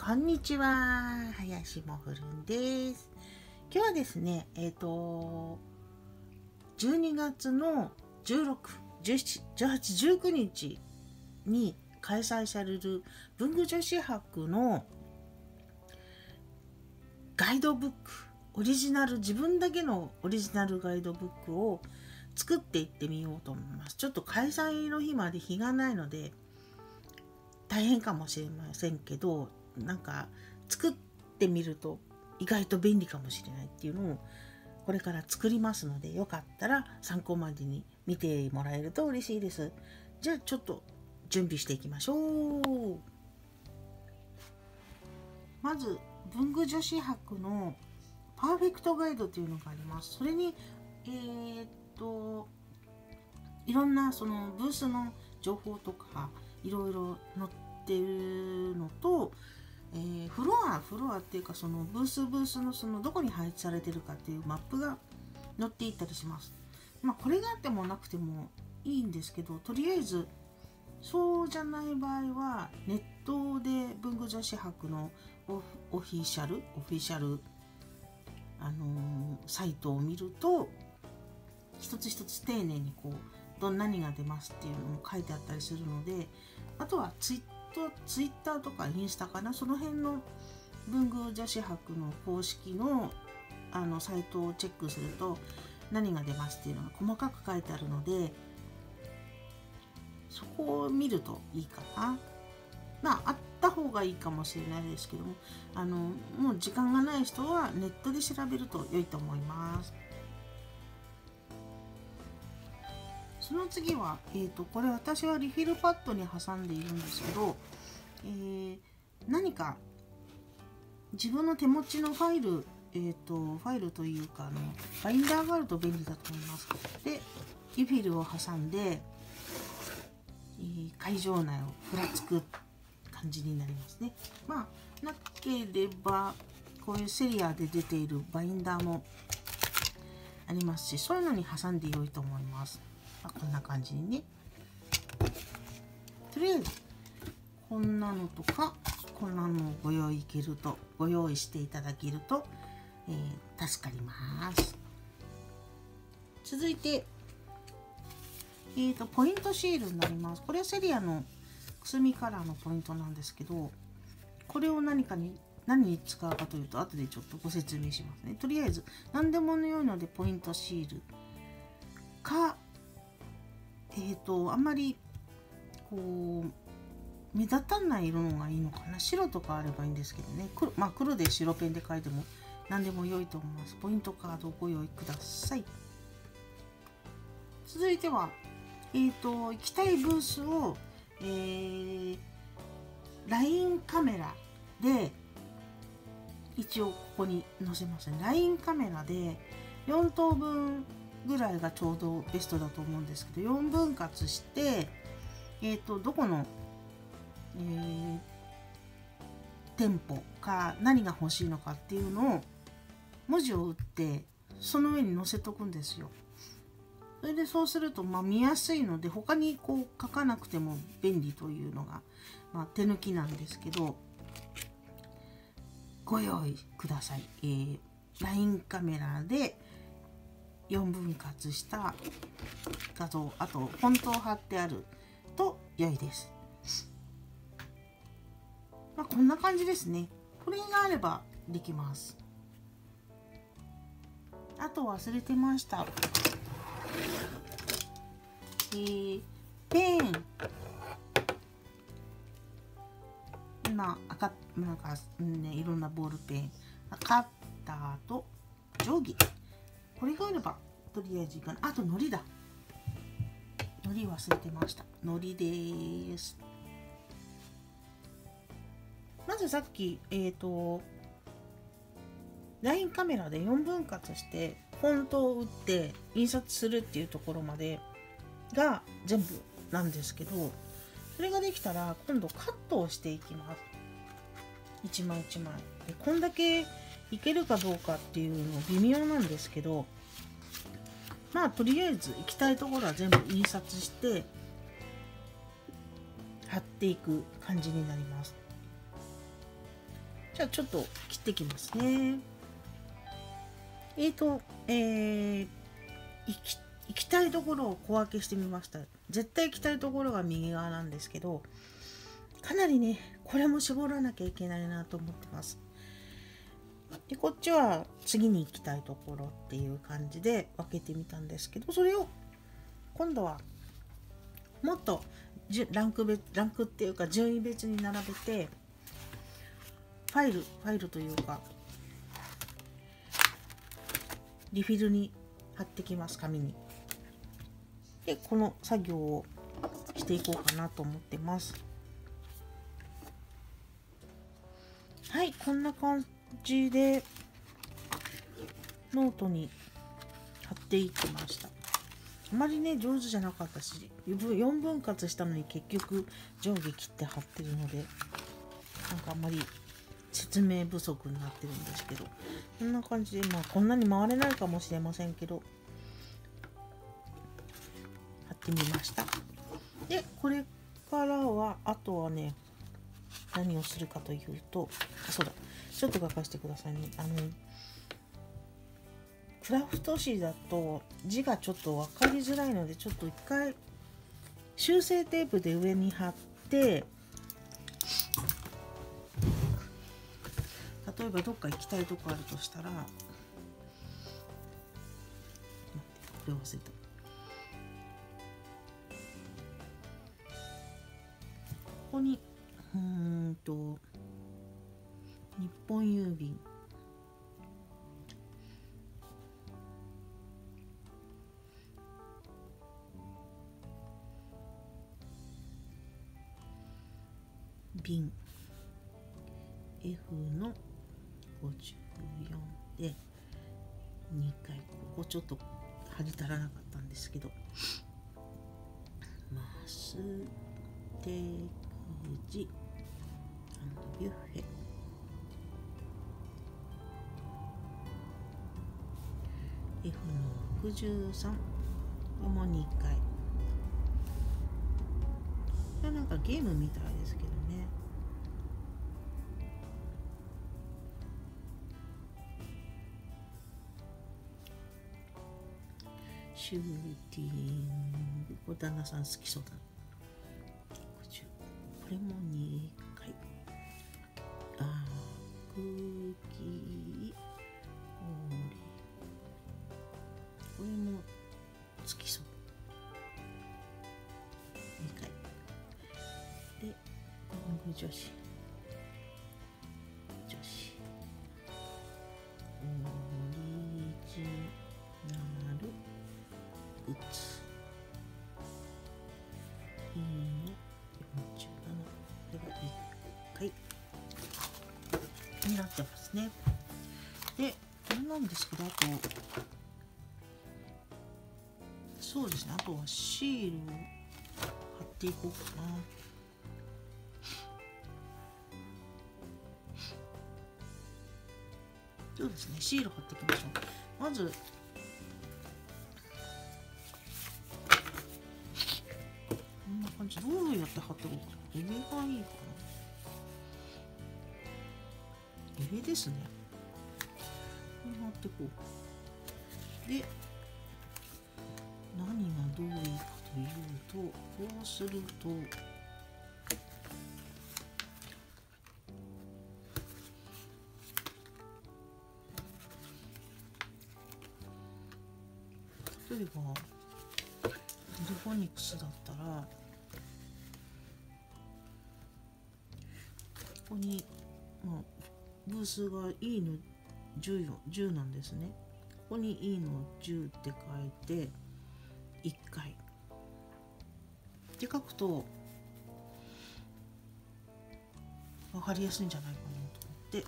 こんにちは、林もふるんです。今日はですね、12月の16、17、18、19日に開催される文具女子博のガイドブック、自分だけのオリジナルガイドブックを作っていってみようと思います。ちょっと開催の日まで日がないので大変かもしれませんけど、なんか作ってみると意外と便利かもしれないっていうのをこれから作りますので、よかったら参考までに見てもらえると嬉しいです。じゃあちょっと準備していきましょう。まず文具女子博のパーフェクトガイドというのがあります。それにいろんなそのブースの情報とかいろいろ載ってるのと、フロアっていうか、そのブースのそのどこに配置されてるかっていうマップが載っていったりします。これがあってもなくてもいいんですけど、とりあえずそうじゃない場合はネットで文具女子博のオフィシャルサイトを見ると、一つ一つ丁寧に何が出ますっていうのも書いてあったりするので、あとはツイッターとかインスタかな、その辺の文具女子博の公式のサイトをチェックすると何が出ますっていうのが細かく書いてあるので、そこを見るといいかな。あった方がいいかもしれないですけども、もう時間がない人はネットで調べると良いと思います。その次は、これ私はリフィルパッドに挟んでいるんですけど、何か自分の手持ちのファイルというかバインダーがあると便利だと思います。で、リフィルを挟んで、会場内をふらつく感じになりますね。なければこういうセリアで出ているバインダーもありますし、そういうのに挟んで良いと思います。こんな感じにね。とりあえずこんなのとかこんなのをご用意していただけると、助かります。続いて、ポイントシールになります。これはセリアのくすみカラーのポイントなんですけど、これを何に使うかというと後でちょっとご説明しますね。とりあえず何でも良いのでポイントシールか、あんまり目立たない色のがいいのかな。白とかあればいいんですけどね。黒で白ペンで書いても何でも良いと思います。ポイントカードをご用意ください。続いては、行きたいブースを、LINE カメラで一応ここに載せますね。LINE カメラで4等分ぐらいがちょうどベストだと思うんですけど、4分割して、どこの、店舗か何が欲しいのかっていうのを文字を打ってその上に載せとくんですよ。それでそうすると見やすいので、他に書かなくても便利というのが、手抜きなんですけど、ご用意ください。LINE カメラで4分割した画像、あとフォントを貼ってあると良いです。こんな感じですね。これがあればできます。あと忘れてました。ペン、いろんなボールペン、カッターと定規、これがあればとりあえずいいかな。あとのりだ。のり忘れてました。のりです。まずさっきLINE カメラで4分割してフォントを打って印刷するっていうところまでが全部なんですけど、それができたら今度カットをしていきます。一枚一枚でこんだけいけるかどうかっていうの微妙なんですけど、とりあえず行きたいところは全部印刷して貼っていく感じになります。 じゃあちょっと切ってきますね。行きたいところを小分けしてみました。絶対行きたいところが右側なんですけど、かなりね、これも絞らなきゃいけないなと思ってます。で、こっちは次に行きたいところっていう感じで分けてみたんですけど、それを今度はもっとランクっていうか順位別に並べて、ファイルというかリフィルに貼ってきます、紙に。で、この作業をしていこうかなと思ってます。はい、こんな感じでノートに貼っていきました。あまりね、上手じゃなかったし、4分割したのに結局上下切って貼ってるので、なんかあんまり説明不足になってるんですけど、こんな感じで、まあこんなに回れないかもしれませんけど、貼ってみました。で、これからは、あとはね、何をするかというと、そうだ、ちょっと書かせてくださいね。クラフト紙だと字がちょっと分かりづらいので、ちょっと一回修正テープで上に貼って、例えばどっか行きたいとこあるとしたら、待って、これ忘れた。ここに日本郵便、便 F の54で2回、ここちょっと貼り足らなかったんですけど、マステージ&ビュッフェ、F の63、これも2回。これなんかゲームみたいですけどね。シューティング、これ旦那さん好きそうだ。これも2回。クッキー、これも好きそう。2回。で、女子。オリジナルグッズ。いいの47。これが1回になってますね。で、これなんですけど、あと、そうですね、あとはシールを貼っていこうかな。そうですね、シール貼っていきましょう。まず、こんな感じ。どうやって貼っていこうかな。上がいいかな。上ですね。これ貼っていこう。で、何がどういいかというと、こうすると、例えばドフォニクスだったら、ここに、ブースが E の10なんですね。ここに E の10って書いて1回って書くと分かりやすいんじゃないかなと思って、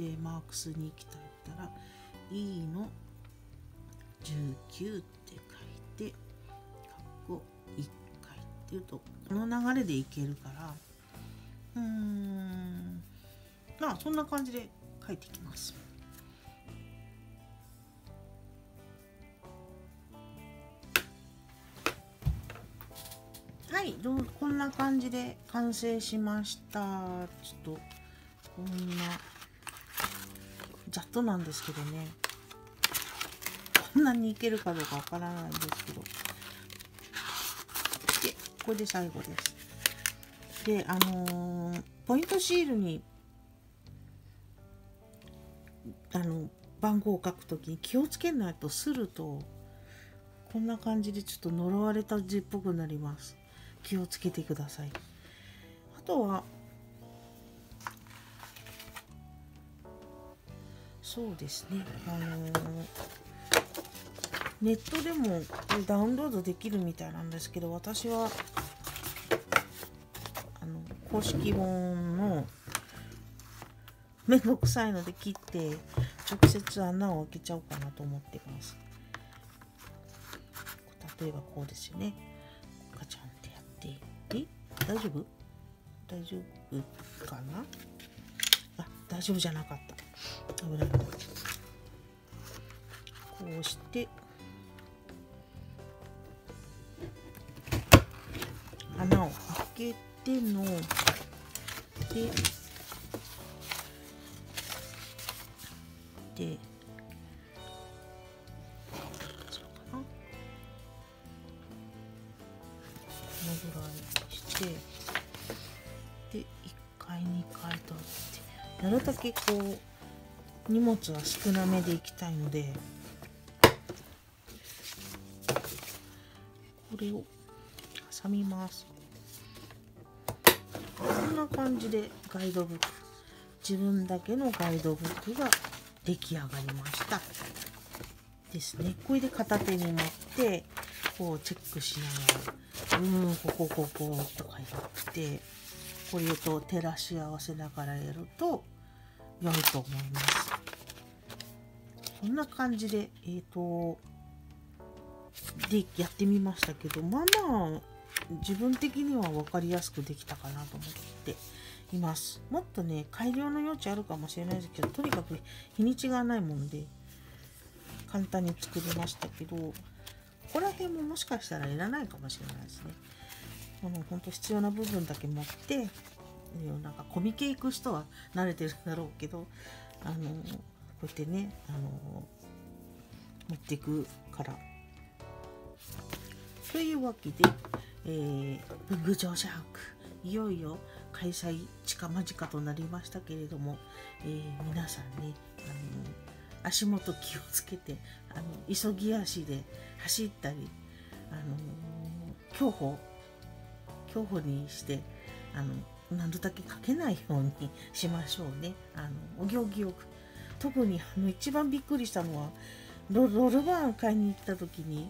でマークスに行きたいったら E の19って書いて1回っていうと、この流れでいけるから、そんな感じで書いていきます。はい、こんな感じで完成しました。ちょっとこんなざっとなんですけどね、こんなにいけるかどうかわからないんですけど、でこれで最後です。でポイントシールに番号を書くときに気をつけないとするとこんな感じでちょっと呪われた字っぽくなります。気をつけてください。あとはそうですね、ネットでもダウンロードできるみたいなんですけど、私は公式本のめんどくさいので切って直接穴を開けちゃおうかなと思ってます。例えばこうですよね。ガチャンってやって大丈夫かなあ、大丈夫じゃなかった。危ない。こうして穴を開けてのでそうかな、このぐらいにしてで1回2回とってなるだけこう荷物は少なめでいきたいので、これを挟みます。こんな感じでガイドブック、自分だけのガイドブックが出来上がりましたですね。これで片手に持ってこうチェックしながらこことかやって、これと照らし合わせながらやると良いと思います。そんな感じででやってみましたけど、まあ自分的には分かりやすくできたかなと思っています。もっとね改良の余地あるかもしれないですけど、とにかく日にちがないもんで簡単に作りましたけど、ここら辺ももしかしたらいらないかもしれないですね。本当必要な部分だけ持って、なんかコミケ行く人は慣れてるんだろうけど、こうやってね持っていくから。というわけで、文具城シャークいよいよ開催近々となりましたけれども、皆さんね足元気をつけて急ぎ足で走ったり競歩にしてなるだけかけないようにしましょうね。お行儀よく。特に一番びっくりしたのはロルバーン買いに行った時に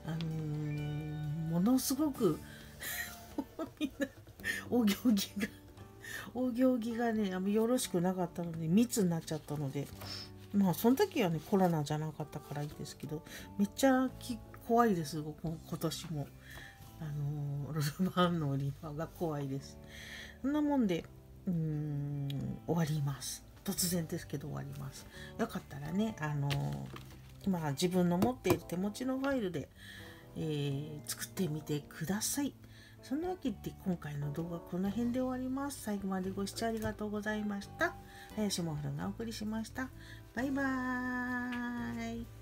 ものすごくみんなお行儀がねよろしくなかったので密になっちゃったので、まあその時はねコロナじゃなかったからいいですけど、めっちゃ怖いです。今年もロルバーンの売り場が怖いです。そんなもんで終わります。突然ですけど終わります。よかったらね自分の持っている手持ちのファイルで、作ってみてください。そんなわけで今回の動画この辺で終わります。最後までご視聴ありがとうございました。林もふるがお送りしました。バイバーイ。